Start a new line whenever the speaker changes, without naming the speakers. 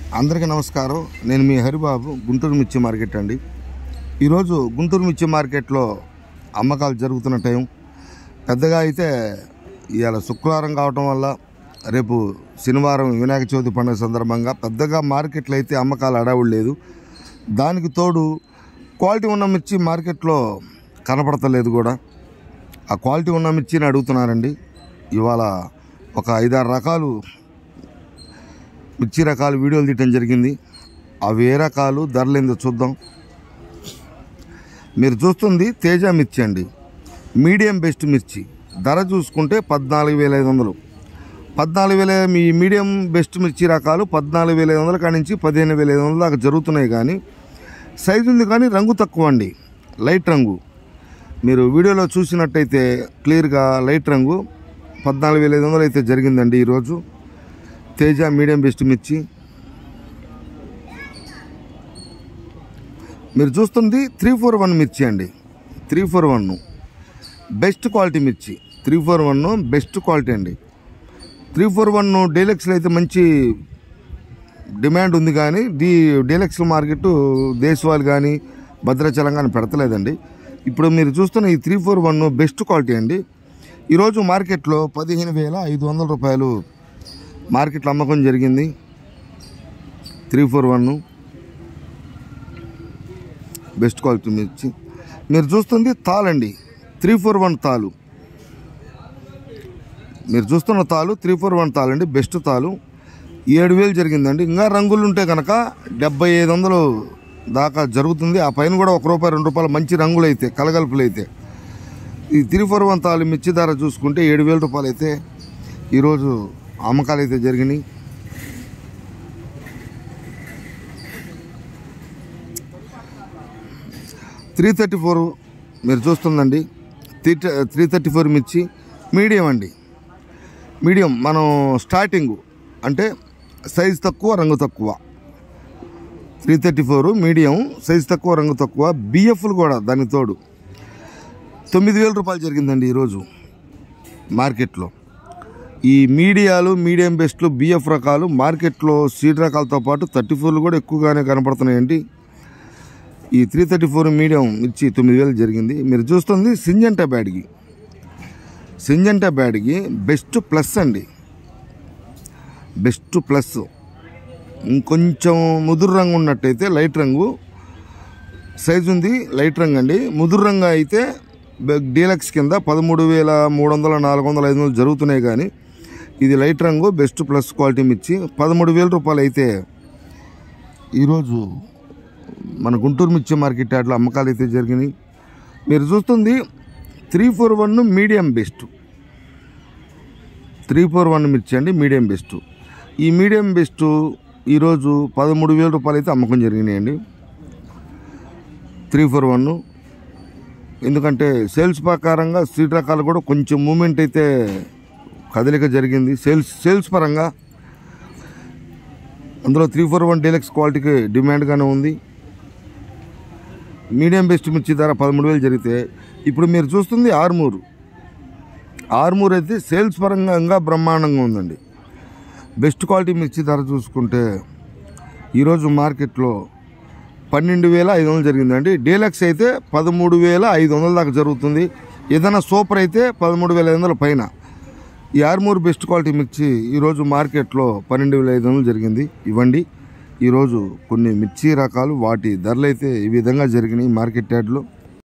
అందరికీ నమస్కారం. నేను మీ హరిబాబు, గుంటూరు మిర్చి మార్కెట్ అండి. ఈరోజు గుంటూరు మిర్చి మార్కెట్లో అమ్మకాలు జరుగుతున్న టైం పెద్దగా అయితే ఇవాళ శుక్రవారం కావటం వల్ల రేపు శనివారం వినాయక చవితి పండుగ సందర్భంగా పెద్దగా మార్కెట్లో అయితే అమ్మకాలు అడావుడు లేదు. దానికి తోడు క్వాలిటీ ఉన్న మిర్చి మార్కెట్లో కనపడతలేదు కూడా. ఆ క్వాలిటీ ఉన్న మిర్చిని అడుగుతున్నారండి. ఇవాళ ఒక 5-6 రకాలు మిర్చి రకాలు వీడియోలు తీయటం జరిగింది. అవి ఏ రకాలు, ధరలు ఏందో చూద్దాం. మీరు చూస్తుంది తేజ మిర్చి అండి, మీడియం బెస్ట్ మిర్చి. ధర చూసుకుంటే 14,500. 14,000 మీ మీడియం బెస్ట్ మిర్చి రకాలు 14,500 కాడి నుంచి 15,500 దాకా జరుగుతున్నాయి. కానీ సైజు ఉంది, కానీ రంగు తక్కువ అండి, లైట్ రంగు. మీరు వీడియోలో చూసినట్టయితే క్లియర్గా లైట్ రంగు 14,500 అయితే జరిగిందండి ఈరోజు తేజ మీడియం బెస్ట్ మిర్చి. మీరు చూస్తుంది 341 మిర్చి అండి. 341 బెస్ట్ క్వాలిటీ మిర్చి. 341 బెస్ట్ క్వాలిటీ అండి. 341 డీలక్స్లో అయితే మంచి డిమాండ్ ఉంది, కానీ డీలక్స్ మార్కెట్ దేశవాళి కానీ భద్రాచలం కానీ పెడతలేదండి. ఇప్పుడు మీరు చూస్తున్న ఈ 341 బెస్ట్ క్వాలిటీ అండి. ఈరోజు మార్కెట్లో 15,500 రూపాయలు మార్కెట్లో అమ్మకం జరిగింది. 341 బెస్ట్ క్వాలిటీ మిర్చి. మీరు చూస్తుంది తాళండి, 341 తాలు. మీరు చూస్తున్న తాలు 341 తాళండి, బెస్ట్ తాలు. 7,000 జరిగిందండి. ఇంకా రంగులు ఉంటే కనుక 7,500 దాకా జరుగుతుంది. ఆ పైన కూడా ₹1, ₹2 మంచి రంగులు అయితే, కలగలుపులు అయితే. ఈ 341 తాలు మిర్చి ధర చూసుకుంటే 7,000 రూపాయలు అయితే ఈరోజు అమ్మకాలు అయితే జరిగినాయి. $334 మీరు చూస్తుందండి. 334 మిర్చి మీడియం అండి. మీడియం మనం స్టార్టింగ్ అంటే సైజు తక్కువ, రంగు తక్కువ. 334 మీడియం, సైజు తక్కువ, రంగు తక్కువ. బిఎఫ్లు కూడా దానికి తోడు 9,000 రూపాయలు జరిగిందండి ఈరోజు మార్కెట్లో. ఈ మీడియాలు, మీడియం బెస్ట్లు, బిఎఫ్ రకాలు మార్కెట్లో సీడ్ రకాలతో పాటు 34లు కూడా ఎక్కువగానే కనపడుతున్నాయండి. ఈ 334 మీడియం ఇచ్చి 9,000 జరిగింది. మీరు చూస్తుంది Syngenta Byadgi. Syngenta Byadgi best plus అండి, బెస్ట్ ప్లస్. ఇంకొంచెం ముదురు రంగు ఉన్నట్టయితే లైట్ రంగు, సైజు ఉంది, లైట్ రంగు అండి. ముదురు రంగు అయితే డీలక్స్ కింద 13,300, 400, 500 జరుగుతున్నాయి. కానీ ఇది లైట్ రంగు బెస్ట్ ప్లస్ క్వాలిటీ మిర్చి 13,000 రూపాయలు అయితే ఈరోజు మన గుంటూరు మిర్చి మార్కెట్ యార్డ్లో అమ్మకాలు అయితే జరిగినాయి. మీరు చూస్తుంది 341 మీడియం బెస్ట్. 341 మిర్చి అండి, మీడియం బెస్ట్. ఈ మీడియం బెస్ట్ ఈరోజు 13,000 రూపాయలు అయితే అమ్మకం జరిగినాయండి 341. ఎందుకంటే సేల్స్ ప్రకారంగా సీడ్ రకాలు కూడా కొంచెం మూమెంట్ అయితే కదలిక జరిగింది సేల్స్ పరంగా. అందులో 341 డీలక్స్ క్వాలిటీకి డిమాండ్గానే ఉంది. మీడియం బెస్ట్ మిర్చి ధర 13,000 జరిగితే ఇప్పుడు మీరు చూస్తుంది ఆర్మూర్ అయితే సేల్స్ పరంగా ఇంకా బ్రహ్మాండంగా ఉందండి. బెస్ట్ క్వాలిటీ మిర్చి ధర చూసుకుంటే ఈరోజు మార్కెట్లో 12,500 జరిగిందండి. డీలక్స్ అయితే 13,500 దాకా జరుగుతుంది. ఏదైనా సూపర్ అయితే 13,500 పైన. ఈ ఆర్మూర్ బెస్ట్ క్వాలిటీ మిర్చి ఈరోజు మార్కెట్లో 12,500 జరిగింది. ఇవ్వండి ఈరోజు కొన్ని మిర్చి రకాలు, వాటి ధరలు అయితే ఈ విధంగా జరిగినాయి మార్కెట్ యార్డ్లో.